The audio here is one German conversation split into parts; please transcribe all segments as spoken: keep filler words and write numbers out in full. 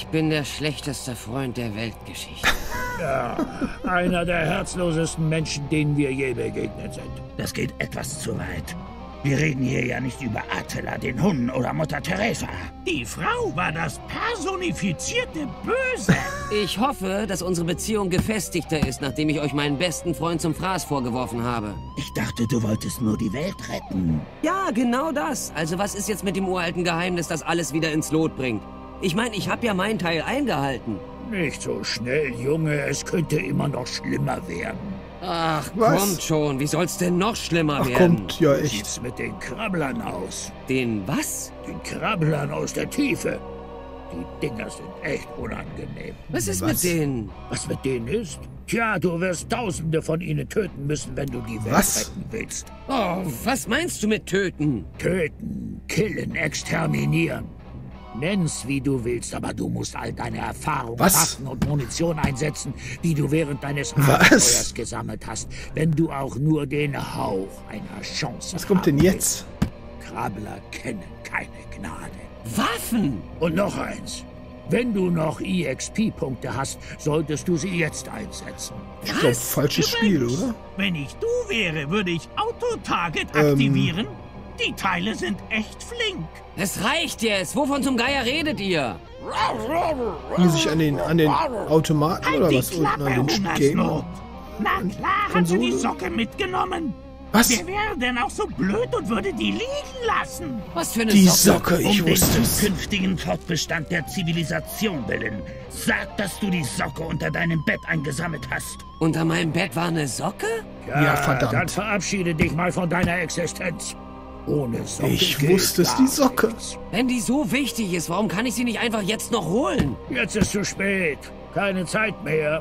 Ich bin der schlechteste Freund der Weltgeschichte. Ja, einer der herzlosesten Menschen, denen wir je begegnet sind. Das geht etwas zu weit. Wir reden hier ja nicht über Attila, den Hun oder Mutter Teresa. Die Frau war das personifizierte Böse. Ich hoffe, dass unsere Beziehung gefestigter ist, nachdem ich euch meinen besten Freund zum Fraß vorgeworfen habe. Ich dachte, du wolltest nur die Welt retten. Ja, genau das. Also was ist jetzt mit dem uralten Geheimnis, das alles wieder ins Lot bringt? Ich meine, ich habe ja meinen Teil eingehalten. Nicht so schnell, Junge. Es könnte immer noch schlimmer werden. Ach, Was? kommt schon. Wie soll's denn noch schlimmer Ach, werden? kommt, ja Wie echt. sieht's mit den Krabblern aus? Den was? Den Krabblern aus der Tiefe. Die Dinger sind echt unangenehm. Was ist Was? mit denen? Was mit denen ist? Tja, du wirst Tausende von ihnen töten müssen, wenn du die Welt Was? retten willst. Oh, was meinst du mit töten? Töten, killen, exterminieren. Nenn's, wie du willst, aber du musst all deine Erfahrung, Was? Waffen und Munition einsetzen, die du während deines Was? Abenteuers gesammelt hast, wenn du auch nur den Hauch einer Chance Was kommt denn haben jetzt? willst. Krabbler kennen keine Gnade. Waffen? Und noch eins. Wenn du noch E X P-Punkte hast, solltest du sie jetzt einsetzen. Ich glaube, falsches Spiel, oder? Wenn ich du wäre, würde ich Auto-Target Ähm. aktivieren. Die Teile sind echt flink. Es reicht jetzt. Wovon zum Geier redet ihr? Hier sich an den, an den Automaten Halt oder die was unten Klappe, an den Hungersnot. Game? Na klar hat sie Konsole? die Socke mitgenommen. Was? Wer wäre denn auch so blöd und würde die liegen lassen? Was für eine Die Socke? Socke, ich Um den wusste es. künftigen Fortbestand der Zivilisation willen. Sag, dass du die Socke unter deinem Bett eingesammelt hast. Unter meinem Bett war eine Socke? Ja, verdammt. Dann verabschiede dich mal von deiner Existenz. Ohne Socke Ich geht wusste es, gar die Socke. nichts. Wenn die so wichtig ist, warum kann ich sie nicht einfach jetzt noch holen? Jetzt ist zu spät. Keine Zeit mehr.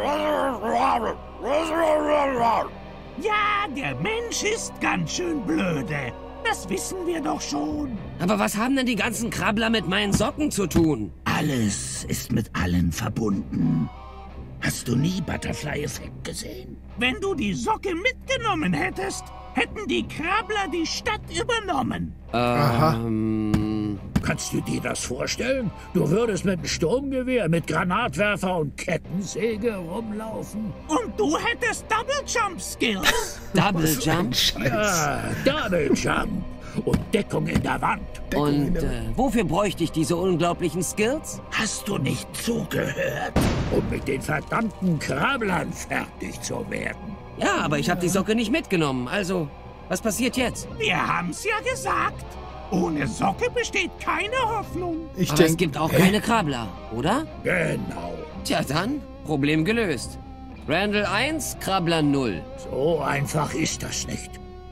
Ja, der Mensch ist ganz schön blöde. Das wissen wir doch schon. Aber was haben denn die ganzen Krabbler mit meinen Socken zu tun? Alles ist mit allem verbunden. Hast du nie Butterfly-Effekt gesehen? Wenn du die Socke mitgenommen hättest, hätten die Krabbler die Stadt übernommen. Aha. Ähm, Kannst du dir das vorstellen? Du würdest mit einem Sturmgewehr, mit Granatwerfer und Kettensäge rumlaufen? Und du hättest Double Jump Skills. Double Was für ein Jump? Scheiß. Ja, Double Jump und Deckung in der Wand. Deckung in Und der- äh, wofür bräuchte ich diese unglaublichen Skills? Hast du nicht zugehört? Um mit den verdammten Krabblern fertig zu werden. Ja, aber ich habe die Socke nicht mitgenommen. Also, was passiert jetzt? Wir haben's ja gesagt. Ohne Socke besteht keine Hoffnung. Ich Aber es denke, gibt auch keine Krabbler, oder? Genau. Tja, dann, Problem gelöst. Randall eins, Krabbler null. So einfach ist das nicht.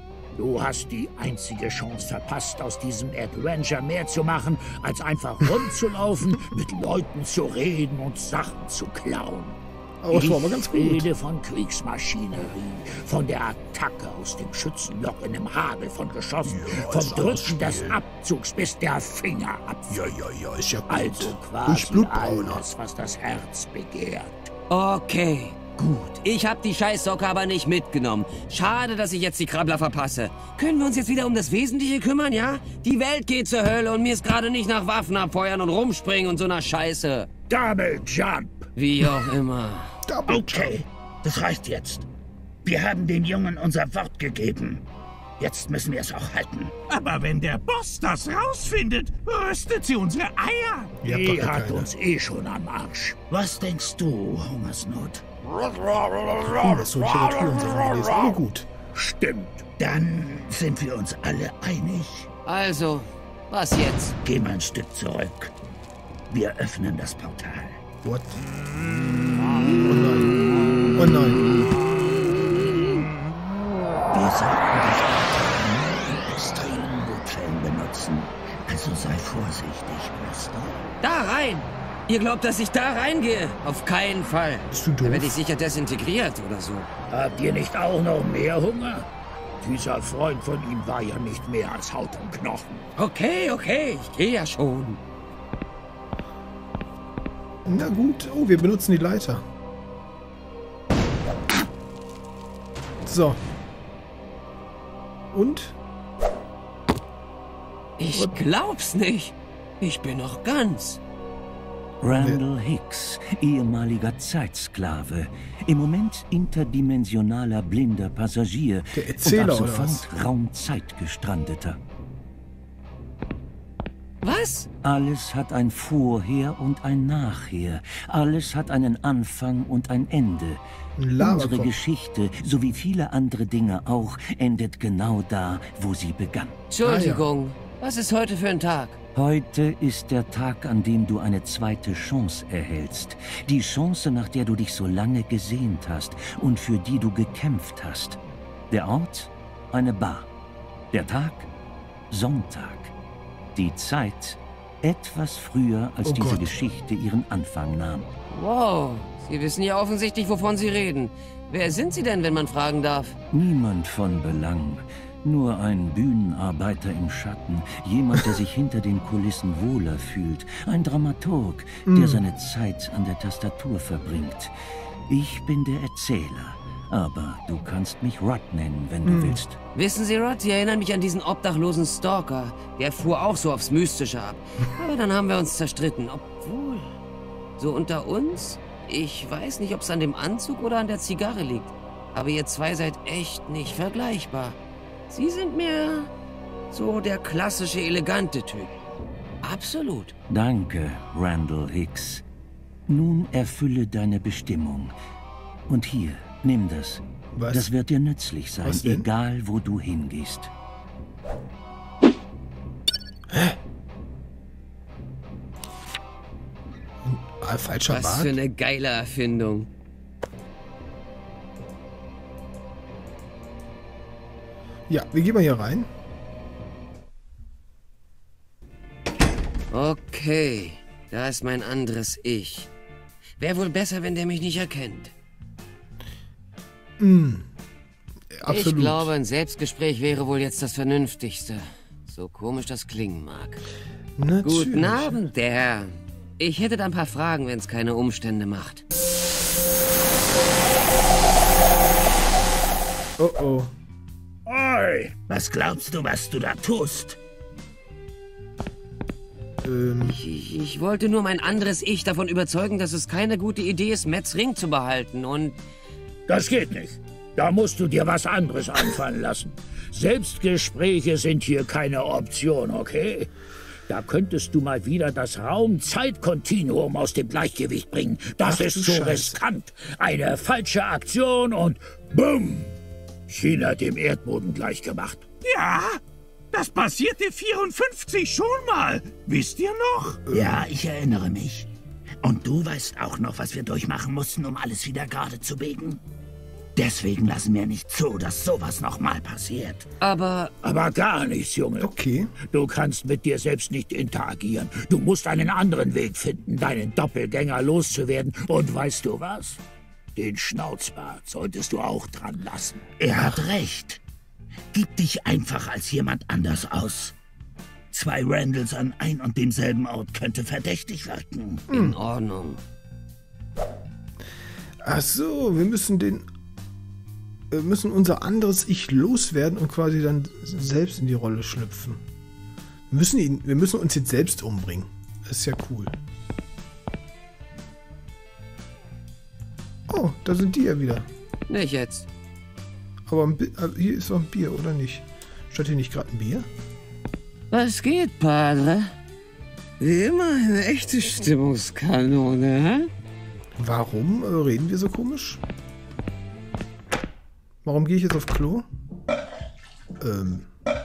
Du hast die einzige Chance verpasst, aus diesem Adventure mehr zu machen, als einfach rumzulaufen, mit Leuten zu reden und Sachen zu klauen. aber es war aber ganz Ich gut. rede von Kriegsmaschinerie, von der Attacke aus dem Schützenloch in einem Hagel von Geschossen, vom Drücken des Abzugs, bis der Finger abfällt. Ja, ja, ja, ist ja gut. Also Durch quasi Blutbrauner. alles, was das Herz begehrt. Okay, gut. Ich habe die Scheißsocke aber nicht mitgenommen. Schade, dass ich jetzt die Krabbler verpasse. Können wir uns jetzt wieder um das Wesentliche kümmern, ja? Die Welt geht zur Hölle und mir ist gerade nicht nach Waffen abfeuern und rumspringen und so einer Scheiße. Double Jump! Wie auch immer. Double Okay, das reicht jetzt. Wir haben dem Jungen unser Wort gegeben. Jetzt müssen wir es auch halten. Aber wenn der Boss das rausfindet, rüstet sie unsere Eier. Ihr habt doch Die gar hat keine. uns eh schon am Arsch. Was denkst du, Hungersnot? Hm, das soll ich ja natürlich sagen. Die ist alle gut. Stimmt. Dann sind wir uns alle einig. Also, was jetzt? Geh mal ein Stück zurück. Wir öffnen das Portal. What? Oh nein. Oh nein. Wir sollten das Portal nur in extremen Notfällen benutzen. Also sei vorsichtig, Mister. Da rein! Ihr glaubt, dass ich da reingehe? Auf keinen Fall. Bist du Da werde ich doof? sicher desintegriert oder so. Habt ihr nicht auch noch mehr Hunger? Dieser Freund von ihm war ja nicht mehr als Haut und Knochen. Okay, okay, ich gehe ja schon. Na gut. Oh, wir benutzen die Leiter. So. Und? Ich glaub's nicht. Ich bin noch ganz. Randall Hicks, ehemaliger Zeitsklave, im Moment interdimensionaler blinder Passagier Der Erzähler, und ab oder was? sofort Raumzeitgestrandeter. Was? Alles hat ein Vorher und ein Nachher. Alles hat einen Anfang und ein Ende. Ein Unsere Laberkopf. Geschichte, so wie viele andere Dinge auch, endet genau da, wo sie begann. Entschuldigung, was ist heute für ein Tag? Heute ist der Tag, an dem du eine zweite Chance erhältst. Die Chance, nach der du dich so lange gesehnt hast und für die du gekämpft hast. Der Ort? Eine Bar. Der Tag? Sonntag. Die Zeit? Etwas früher, als Oh diese Gott. Geschichte ihren Anfang nahm. Wow, Sie wissen ja offensichtlich, wovon Sie reden. Wer sind Sie denn, wenn man fragen darf? Niemand von Belang. Nur ein Bühnenarbeiter im Schatten, jemand, der sich hinter den Kulissen wohler fühlt, ein Dramaturg, der seine Zeit an der Tastatur verbringt. Ich bin der Erzähler, aber du kannst mich Rod nennen, wenn du willst. Wissen Sie, Rod, Sie erinnern mich an diesen obdachlosen Stalker. Der fuhr auch so aufs Mystische ab. Aber dann haben wir uns zerstritten. Obwohl, so unter uns, ich weiß nicht, ob es an dem Anzug oder an der Zigarre liegt. Aber ihr zwei seid echt nicht vergleichbar. Sie sind mir so der klassische, elegante Typ. Absolut. Danke, Randall Hicks. Nun erfülle deine Bestimmung. Und hier, nimm das. Was? Das wird dir nützlich sein, Was denn? egal wo du hingehst. Ah, falscher Was Bart? für eine geile Erfindung. Ja, wir gehen mal hier rein. Okay, da ist mein anderes Ich. Wäre wohl besser, wenn der mich nicht erkennt. Absolut. Ich glaube, ein Selbstgespräch wäre wohl jetzt das Vernünftigste. So komisch das klingen mag. Natürlich. Guten Abend, der Herr. Ich hätte da ein paar Fragen, wenn es keine Umstände macht. Oh oh. Oi, was glaubst du, was du da tust? Ähm, Ich, ich wollte nur mein anderes Ich davon überzeugen, dass es keine gute Idee ist, Matts Ring zu behalten. Und Das geht nicht. Da musst du dir was anderes einfallen lassen. Selbstgespräche sind hier keine Option, okay? Da könntest du mal wieder das Raum-Zeit-Kontinuum aus dem Gleichgewicht bringen. Das Ach du ist so Scheiße. riskant. Eine falsche Aktion und BUM! China dem Erdboden gleichgemacht. Ja, das passierte vierundfünfzig schon mal. Wisst ihr noch? Ja, ich erinnere mich. Und du weißt auch noch, was wir durchmachen mussten, um alles wieder gerade zu biegen? Deswegen lassen wir nicht zu, dass sowas nochmal passiert. aber Aber gar nichts, Junge. okay. Du kannst mit dir selbst nicht interagieren. Du musst einen anderen Weg finden, deinen Doppelgänger loszuwerden. Und weißt du was? Den Schnauzbart solltest du auch dran lassen. Er hat recht. Gib dich einfach als jemand anders aus. Zwei Randalls an ein und demselben Ort könnte verdächtig wirken. in Ordnung. Ach so, wir müssen den... Wir müssen unser anderes Ich loswerden und quasi dann selbst in die Rolle schlüpfen. Wir müssen, ihn, wir müssen uns jetzt selbst umbringen. Das ist ja cool. Oh, da sind die ja wieder. Nicht jetzt. Aber ein Bi- äh, hier ist doch ein Bier, oder nicht? Statt hier nicht gerade ein Bier? Was geht, Padre? Wie immer eine echte Stimmungskanone, hä? Warum äh, reden wir so komisch? Warum gehe ich jetzt auf Klo? Ähm,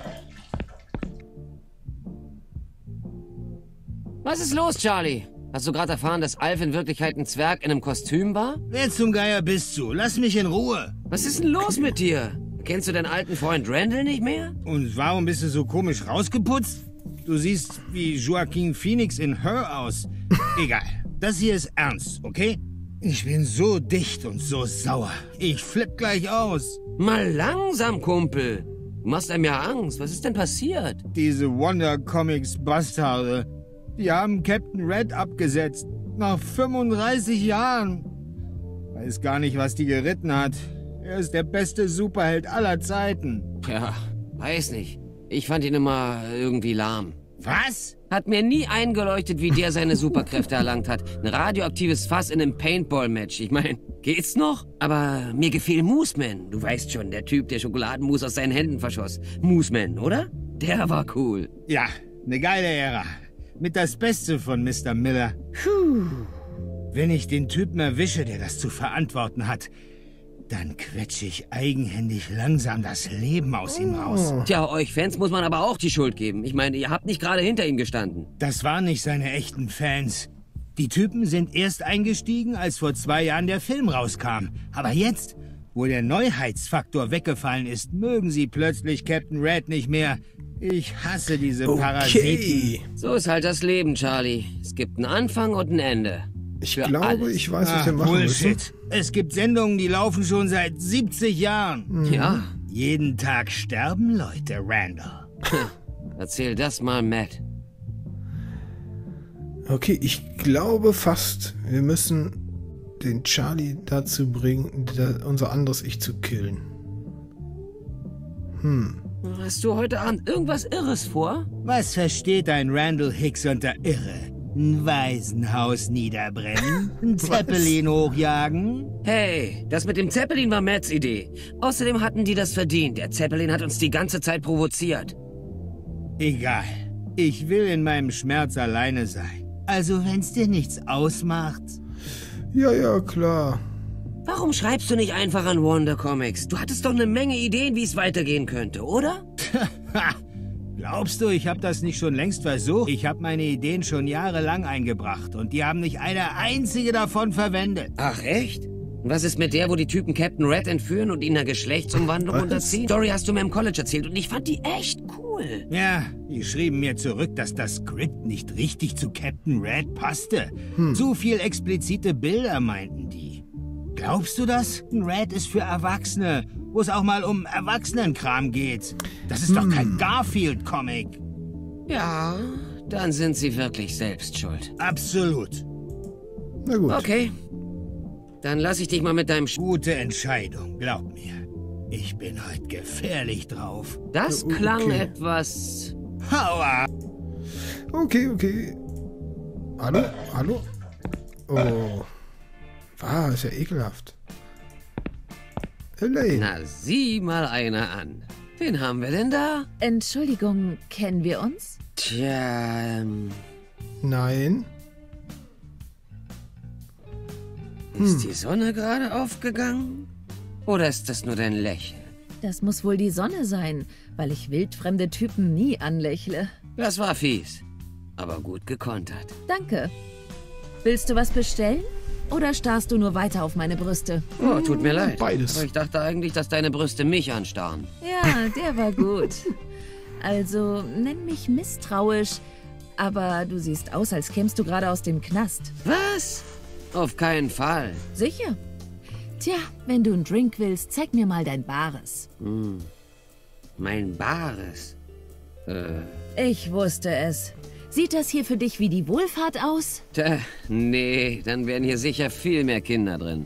Was ist los, Charlie? Hast du gerade erfahren, dass Alf in Wirklichkeit ein Zwerg in einem Kostüm war? Wer zum Geier bist du? Lass mich in Ruhe. Was ist denn los mit dir? Kennst du deinen alten Freund Randall nicht mehr? Und warum bist du so komisch rausgeputzt? Du siehst wie Joaquin Phoenix in Her aus. Egal, das hier ist ernst, okay? Ich bin so dicht und so sauer. Ich flipp gleich aus. Mal langsam, Kumpel. Du machst einem ja Angst. Was ist denn passiert? Diese Wonder Comics Bastarde. Die haben Captain Red abgesetzt. Nach fünfunddreißig Jahren. Weiß gar nicht, was die geritten hat. Er ist der beste Superheld aller Zeiten. Ja, weiß nicht. Ich fand ihn immer irgendwie lahm. Was? Hat mir nie eingeleuchtet, wie der seine Superkräfte erlangt hat. Ein radioaktives Fass in einem Paintball-Match. Ich meine, geht's noch? Aber mir gefiel Mooseman. Du weißt schon, der Typ, der Schokoladenmus aus seinen Händen verschoss. Mooseman, oder? Der war cool. Ja, eine geile Ära. Mit das Beste von Mister Miller. Puh. Wenn ich den Typen erwische, der das zu verantworten hat, dann quetsche ich eigenhändig langsam das Leben aus ihm raus. Tja, euch Fans muss man aber auch die Schuld geben. Ich meine, ihr habt nicht gerade hinter ihm gestanden. Das waren nicht seine echten Fans. Die Typen sind erst eingestiegen, als vor zwei Jahren der Film rauskam. Aber jetzt, wo der Neuheitsfaktor weggefallen ist, mögen sie plötzlich Captain Red nicht mehr. Ich hasse diese Okay. Parasiten. So ist halt das Leben, Charlie. Es gibt einen Anfang und ein Ende. Ich Für glaube, alles. ich weiß, was Ah, wir machen Bullshit. müssen. Es gibt Sendungen, die laufen schon seit siebzig Jahren. Ja, Jeden Tag sterben Leute, Randall. erzähl das mal Matt. Okay, ich glaube fast, wir müssen den Charlie dazu bringen, da, unser anderes Ich zu killen. Hm. Hast du heute Abend irgendwas Irres vor? Was versteht ein Randall Hicks unter Irre? Ein Waisenhaus niederbrennen? Ein Zeppelin hochjagen? Hey, das mit dem Zeppelin war Matts Idee. Außerdem hatten die das verdient. Der Zeppelin hat uns die ganze Zeit provoziert. Egal. Ich will in meinem Schmerz alleine sein. Also wenn's dir nichts ausmacht. Ja, ja, klar. Warum schreibst du nicht einfach an Wonder Comics? Du hattest doch eine Menge Ideen, wie es weitergehen könnte, oder? Ha! Glaubst du, ich habe das nicht schon längst versucht? Ich habe meine Ideen schon jahrelang eingebracht und die haben nicht eine einzige davon verwendet. Ach, echt? Und was ist mit der, wo die Typen Captain Red entführen und ihn einer Geschlechtsumwandlung Was? unterziehen? Story hast du mir im College erzählt und ich fand die echt cool. Ja, die schrieben mir zurück, dass das Skript nicht richtig zu Captain Red passte. Zu viel explizite Bilder, meinten die. Glaubst du das? Red ist für Erwachsene, wo es auch mal um Erwachsenenkram geht. Das ist doch kein Garfield-Comic. Ja, dann sind sie wirklich selbst schuld. Absolut. Na gut. Okay, dann lass ich dich mal mit deinem Sch... Gute Entscheidung, glaub mir. Ich bin heute gefährlich drauf. Das Okay. klang etwas... Hauer! Okay, okay. Hallo? Hallo? Oh. Ah, ist ja ekelhaft. Elaine. Na, sieh mal einer an. Wen haben wir denn da? Entschuldigung, kennen wir uns? Tja, ähm, Nein. ist die Sonne gerade aufgegangen? Oder ist das nur dein Lächeln? Das muss wohl die Sonne sein, weil ich wildfremde Typen nie anlächle. Das war fies, aber gut gekontert. Danke. Willst du was bestellen? Oder starrst du nur weiter auf meine Brüste? Oh, tut mir leid. Beides. Aber ich dachte eigentlich, dass deine Brüste mich anstarren. Ja, der war gut. Also, nenn mich misstrauisch, aber du siehst aus, als kämst du gerade aus dem Knast. Was? Auf keinen Fall. Sicher? Tja, wenn du einen Drink willst, zeig mir mal dein Bares. Hm. Mein Bares. Äh, Ich wusste es. Sieht das hier für dich wie die Wohlfahrt aus? tja, nee, dann wären hier sicher viel mehr Kinder drin.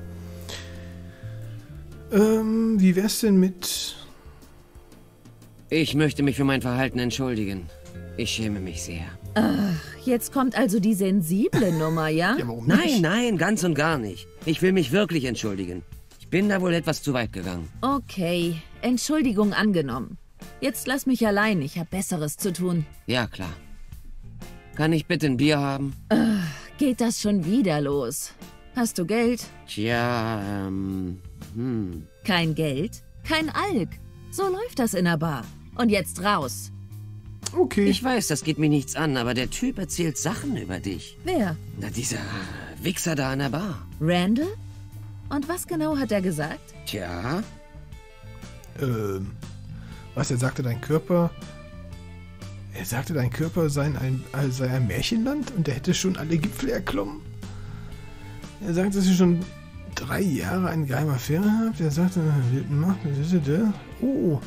Ähm, wie wär's denn mit... Ich möchte mich für mein Verhalten entschuldigen. Ich schäme mich sehr. Jetzt kommt also die sensible Nummer, ja? Ja, warum Nein, nicht? nein, ganz und gar nicht. Ich will mich wirklich entschuldigen. Ich bin da wohl etwas zu weit gegangen. Okay, Entschuldigung angenommen. Jetzt lass mich allein, ich habe Besseres zu tun. Ja, klar. Kann ich bitte ein Bier haben? Geht das schon wieder los? Hast du Geld? Tja, ähm, hm. Kein Geld? Kein Alk. So läuft das in der Bar. Und jetzt raus. Okay. Ich weiß, das geht mir nichts an, aber der Typ erzählt Sachen über dich. Wer? Na, dieser Wichser da an der Bar. Randall? Und was genau hat er gesagt? Tja, Ähm, was, er sagte, dein Körper... Er sagte, dein Körper sei ein, äh, sei ein Märchenland und er hätte schon alle Gipfel erklommen. Er sagt, dass ihr schon drei Jahre eine geheime Affäre habt. Er sagte, macht oh.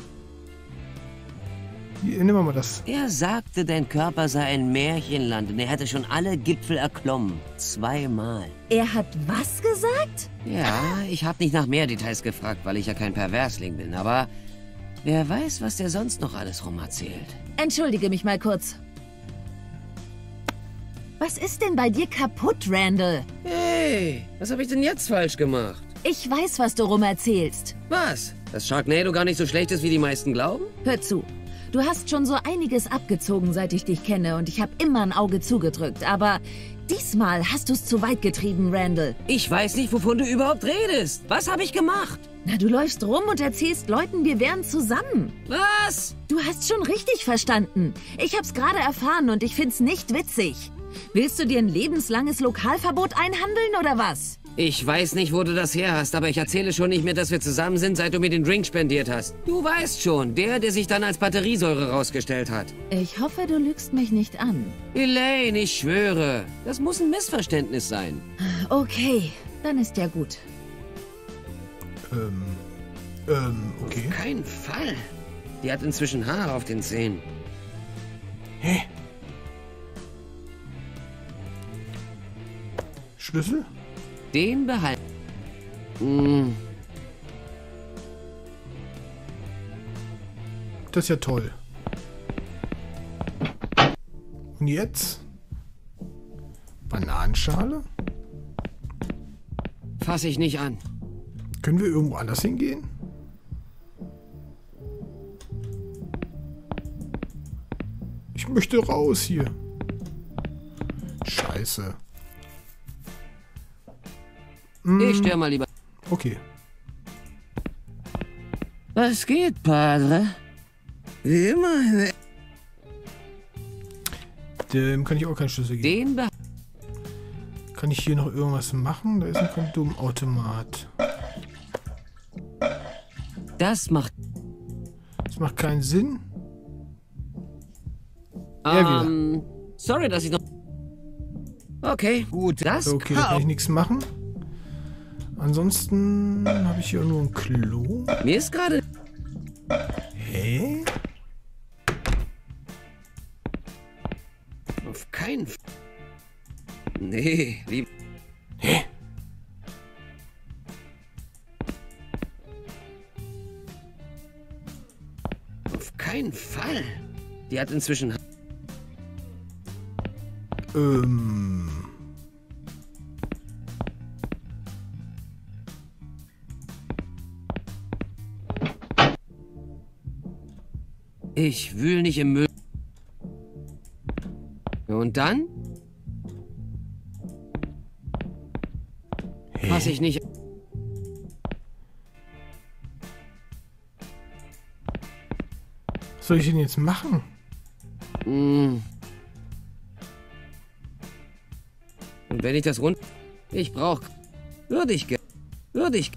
Hier, nehmen wir mal das. er sagte, dein Körper sei ein Märchenland und er hätte schon alle Gipfel erklommen. Zweimal. Er hat was gesagt? Ja, ich habe nicht nach mehr Details gefragt, weil ich ja kein Perversling bin, aber wer weiß, was der sonst noch alles rumerzählt. Entschuldige mich mal kurz. Was ist denn bei dir kaputt, Randall? Hey, was habe ich denn jetzt falsch gemacht? Ich weiß, was du rumerzählst. Was? Dass Sharknado gar nicht so schlecht ist, wie die meisten glauben? Hör zu. Du hast schon so einiges abgezogen, seit ich dich kenne, und ich habe immer ein Auge zugedrückt. Aber diesmal hast du es zu weit getrieben, Randall. Ich weiß nicht, wovon du überhaupt redest. Was habe ich gemacht? Na, du läufst rum und erzählst Leuten, wir wären zusammen. Was? Du hast schon richtig verstanden. Ich hab's gerade erfahren und ich find's nicht witzig. Willst du dir ein lebenslanges Lokalverbot einhandeln oder was? Ich weiß nicht, wo du das her hast, aber ich erzähle schon nicht mehr, dass wir zusammen sind, seit du mir den Drink spendiert hast. Du weißt schon, der, der sich dann als Batteriesäure rausgestellt hat. Ich hoffe, du lügst mich nicht an. Elaine, ich schwöre, das muss ein Missverständnis sein. Okay, dann ist ja gut. Ähm, ähm, okay. Auf keinen Fall. Die hat inzwischen Haare auf den Zähnen. Hä? Schlüssel? Den behalten. Hm. Das ist ja toll. Und jetzt? Bananenschale? Fass ich nicht an. Können wir irgendwo anders hingehen? Ich möchte raus hier. Scheiße. Ich stör mal lieber. Okay. Was geht, Padre? Wie immer. Dem kann ich auch keinen Schlüssel geben. Den behalten. Kann ich hier noch irgendwas machen? Da ist ein Kondomautomat. Das macht... Das macht keinen Sinn. Er Ähm, sorry, dass ich noch... Okay, gut, das... Okay, da kann ich nichts machen. Ansonsten habe ich hier nur ein Klo. Mir ist gerade... Hä? Auf keinen Fall. Nee, lieb... Hä? Auf keinen Fall. Die hat inzwischen... Ähm... Ich wühl nicht im Müll. Und dann? Fass ich nicht... Was soll ich denn jetzt machen? Mm. Und wenn ich das rund... Ich brauch... Würde ich... ge- Würde ich...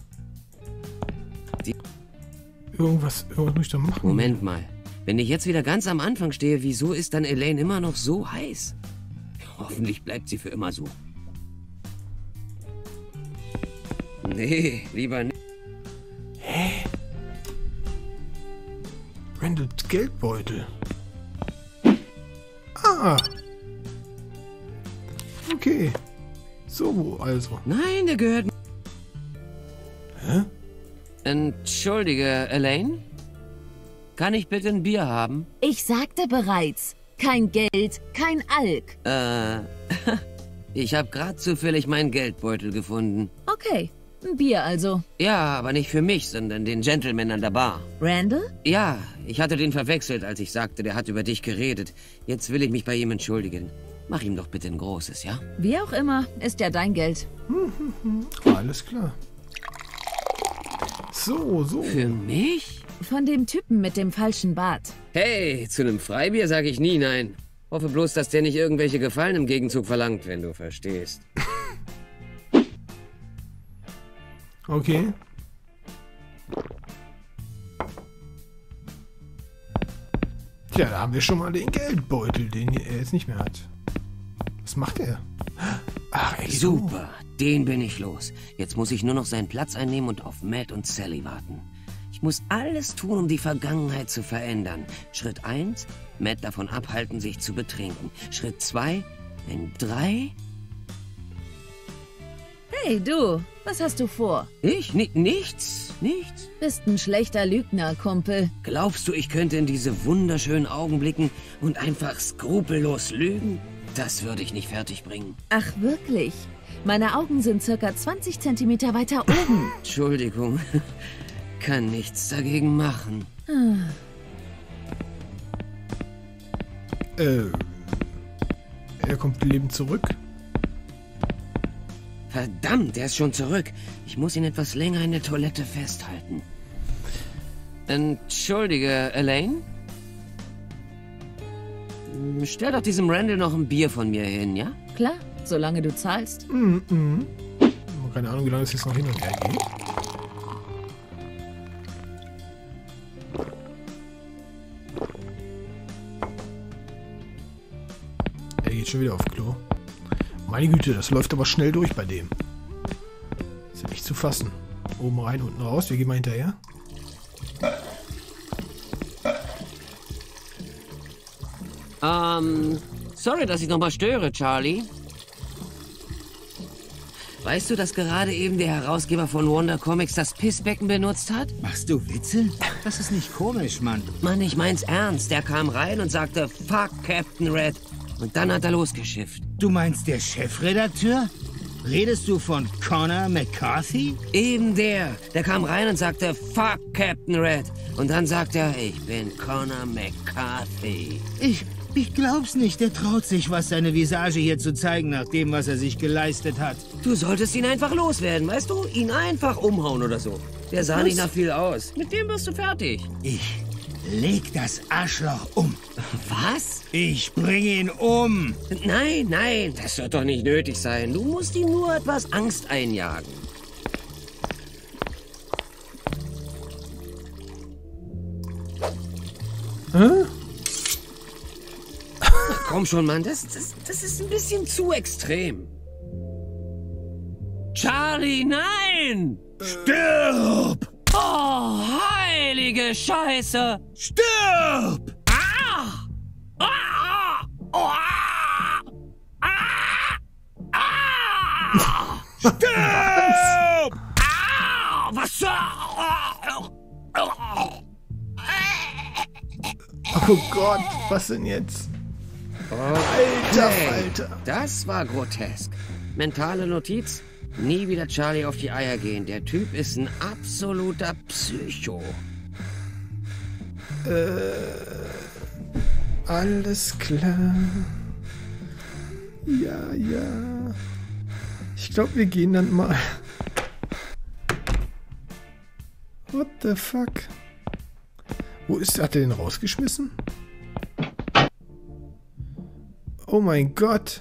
Irgendwas, irgendwas muss ich da machen. Moment mal. Wenn ich jetzt wieder ganz am Anfang stehe, wieso ist dann Elaine immer noch so heiß? Hoffentlich bleibt sie für immer so. Nee, lieber nicht. Hä? Randalls Geldbeutel. Ah. Okay. So, also. Nein, der gehört... Hä? Entschuldige, Elaine? Kann ich bitte ein Bier haben? Ich sagte bereits, kein Geld, kein Alk. Äh, ich habe gerade zufällig meinen Geldbeutel gefunden. Okay, ein Bier also. Ja, aber nicht für mich, sondern den Gentleman an der Bar. Randall? Ja, ich hatte den verwechselt, als ich sagte, der hat über dich geredet. Jetzt will ich mich bei ihm entschuldigen. Mach ihm doch bitte ein großes, ja? Wie auch immer, ist ja dein Geld. Alles klar. So, so. Für mich? Von dem Typen mit dem falschen Bart. Hey, zu einem Freibier sage ich nie nein. Hoffe bloß, dass der nicht irgendwelche Gefallen im Gegenzug verlangt, wenn du verstehst. Okay. Tja, da haben wir schon mal den Geldbeutel, den er jetzt nicht mehr hat. Was macht er? Ach, ey, Super, den bin ich los. Jetzt muss ich nur noch seinen Platz einnehmen und auf Matt und Sally warten. Ich muss alles tun, um die Vergangenheit zu verändern. Schritt eins, Matt davon abhalten, sich zu betrinken. Schritt zwei, in drei... Hey du, was hast du vor? Ich? Ni nichts, nichts. Bist ein schlechter Lügner, Kumpel. Glaubst du, ich könnte in diese wunderschönen Augen blicken und einfach skrupellos lügen? Das würde ich nicht fertig bringen. Ach, wirklich? Meine Augen sind circa zwanzig Zentimeter weiter oben. Entschuldigung. Kann nichts dagegen machen. Äh. Er kommt lebend zurück. Verdammt, er ist schon zurück. Ich muss ihn etwas länger in der Toilette festhalten. Entschuldige, Elaine? Stell doch diesem Randall noch ein Bier von mir hin, ja? Klar, solange du zahlst. Mhm, mhm. Keine Ahnung, wie lange es jetzt noch hin und her geht. Er geht schon wieder auf Klo. Meine Güte, das läuft aber schnell durch bei dem. Ist ja nicht zu fassen. Oben rein, unten raus. Wir gehen mal hinterher. Ähm, sorry, dass ich nochmal störe, Charlie. Weißt du, dass gerade eben der Herausgeber von Wonder Comics das Pissbecken benutzt hat? Machst du Witze? Das ist nicht komisch, Mann. Mann, ich mein's ernst. Der kam rein und sagte, fuck Captain Red. Und dann hat er losgeschifft. Du meinst der Chefredakteur? Redest du von Connor McCarthy? Eben der. Der kam rein und sagte, fuck Captain Red. Und dann sagt er, ich bin Connor McCarthy. Ich, ich glaub's nicht. Der traut sich, was seine Visage hier zu zeigen, nach dem, was er sich geleistet hat. Du solltest ihn einfach loswerden, weißt du? Ihn einfach umhauen oder so. Der sah Was? nicht nach viel aus. Mit dem wirst du fertig. Ich leg das Arschloch um. Was? Ich bring ihn um. Nein, nein, das wird doch nicht nötig sein. Du musst ihm nur etwas Angst einjagen. Hä? Komm schon, Mann, das, das, das ist ein bisschen zu extrem. Charlie, nein! Stirb! Oh, heilige Scheiße! Stirb! Ah! Ah! Oh! Ah! Ah! Stirb! Ah! Was? Oh Gott, was denn jetzt? Alter, Hey, Alter. das war grotesk. Mentale Notiz: Nie wieder Charlie auf die Eier gehen. Der Typ ist ein absoluter Psycho. Alles klar. Ja, ja. Ich glaube, wir gehen dann mal. What the fuck? Wo ist, hat er den rausgeschmissen? Oh mein Gott.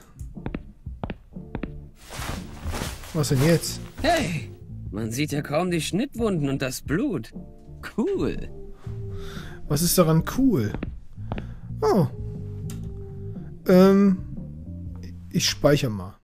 Was denn jetzt? Hey, man sieht ja kaum die Schnittwunden und das Blut. Cool. Was ist daran cool? Oh. Ähm. Ich speichere mal.